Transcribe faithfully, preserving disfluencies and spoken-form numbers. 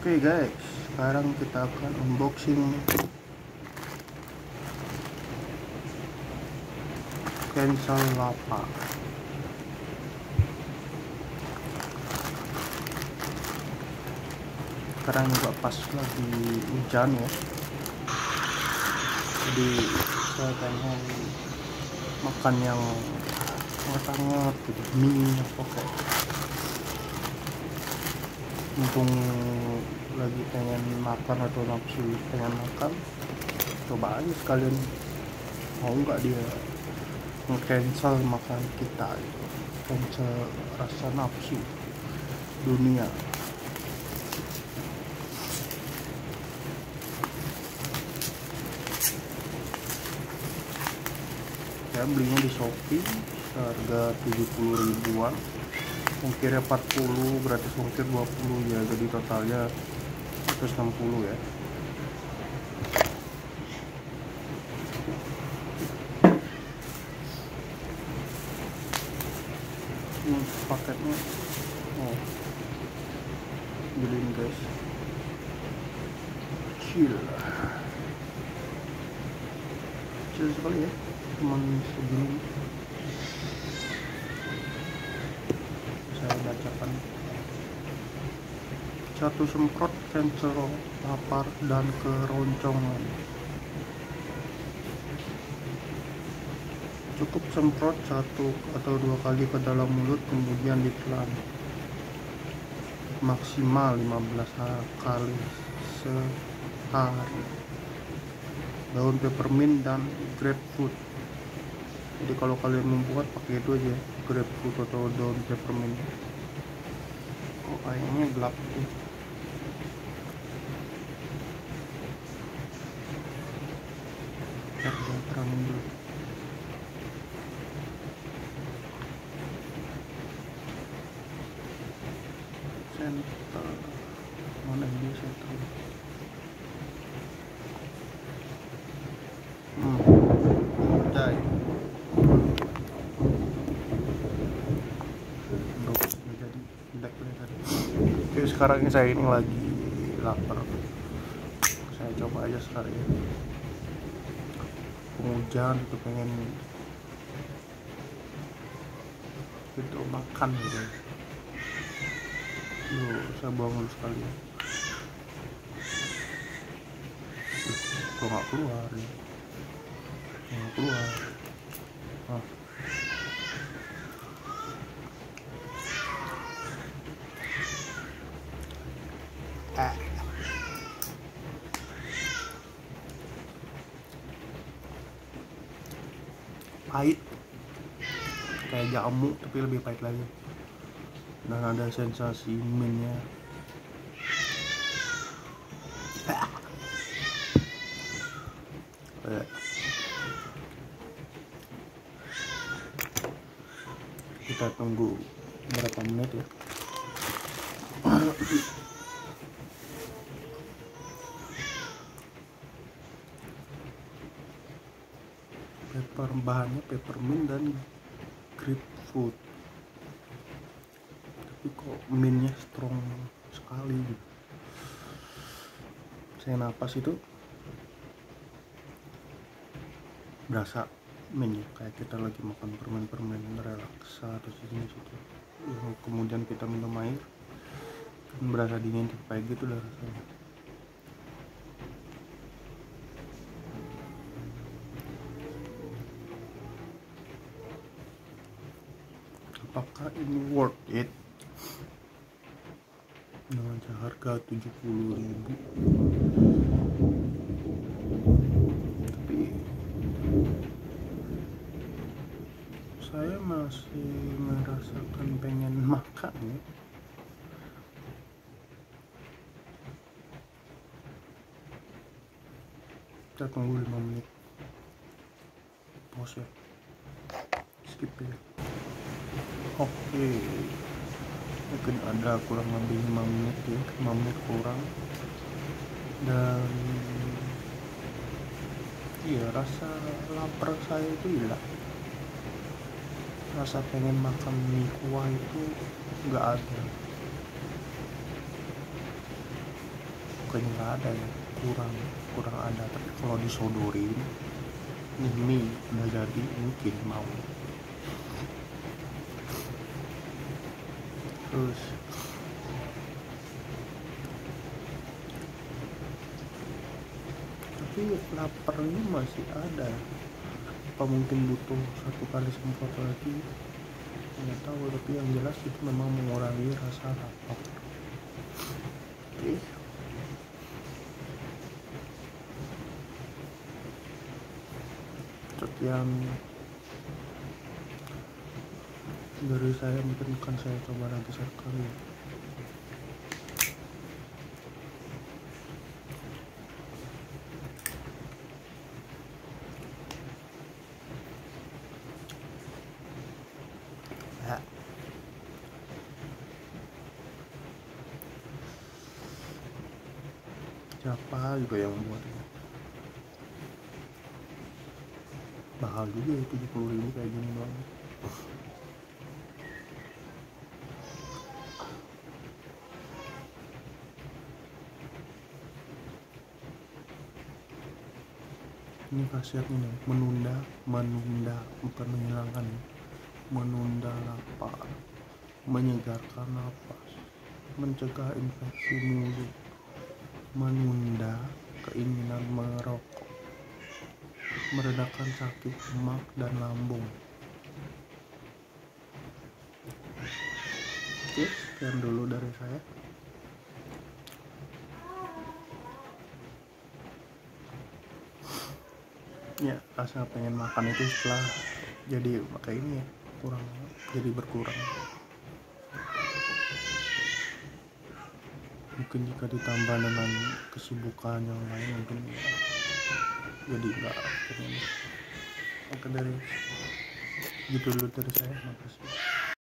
Oke guys, sekarang kita akan unboxing Cancel Lapa. Sekarang juga pas lagi hujan ya, jadi saya pengen makan yang hangat-hangat gitu, mie apa kayak mumpung lagi pengen makan atau nafsu pengen makan, coba aja sekalian, mau nggak dia nge-cancel makan kita gitu, cancel rasa nafsu dunia. Saya belinya di Shopee harga tujuh puluh ribuan, ongkirnya empat puluh, gratis ongkir dua puluh ya, jadi totalnya seratus enam puluh ya. Ini paketnya, oh beliin guys, kecil kecil sekali ya, cuman segini. Saya bacakan: satu semprot cancel lapar dan keroncongan. Cukup semprot satu atau dua kali ke dalam mulut, kemudian ditelan maksimal lima belas kali sehari. Daun peppermint dan grapefruit. Jadi kalau kalian membuat pakai itu aja, grapefruit atau daun peppermint. Oh, kayaknya gelap tuh. Ntar saya terangin dulu. Center mana dia center? Hmm, jai. Jadi tidak kelihatan. Oke, sekarang ini saya ini lagi lapar. Saya coba aja sekarang ini. Hujan itu pengen itu makan gitu. Yuk, saya buang dulu sekali ya. Kok nggak keluar ya? Nggak keluar. Ah. Ah. Pahit kayak jamu tapi lebih pahit lagi, dan ada sensasi minnya. Kita tunggu berapa menit ya. Pepper, bahannya peppermint dan grapefruit, tapi kok mintnya strong sekali gitu. Saya napas itu berasa mintnya kayak kita lagi makan permen-permen relaksa atau sejenis itu. Kemudian kita minum air kan berasa dingin kayak gitu dah rasanya. Apakah ini worth it dengan harga tujuh puluh ribu? Tapi saya masih merasakan pengen makan ya. Kita tunggu lima menit, pause ya, skip ya. Oke, mungkin ada kurang lebih lima menit ya, lima menit kurang. Dan iya, rasa lapar saya itu hilang. Rasa pengen makan mie kuah itu nggak ada. bukannya nggak ada ya, kurang kurang ada, tapi kalau disodorin nih mie udah jadi mungkin mau. Terus tapi laparnya masih ada, apa mungkin butuh satu kali semprot lagi, nggak tahu, tapi yang jelas itu memang mengurangi rasa lapar. Oke, sekian dari saya, mungkin akan saya coba nanti sekali ya. Ya. Siapa juga yang buat ini, mahal juga ya, tujuh puluh ribu kayak gini doang. Ini khasiatnya nih, menunda menunda bukan menghilangkan, menunda lapar, menyegarkan napas, mencegah infeksi mulut, menunda keinginan merokok, meredakan sakit emak dan lambung. Oke, sekian dulu dari saya. Ya, rasa pengen makan itu setelah jadi pakai ini ya, kurang, jadi berkurang. Mungkin jika ditambah dengan kesibukan yang lain mungkin ya, jadi enggak pengen. Oke, dari gitu dulu dari saya, makasih.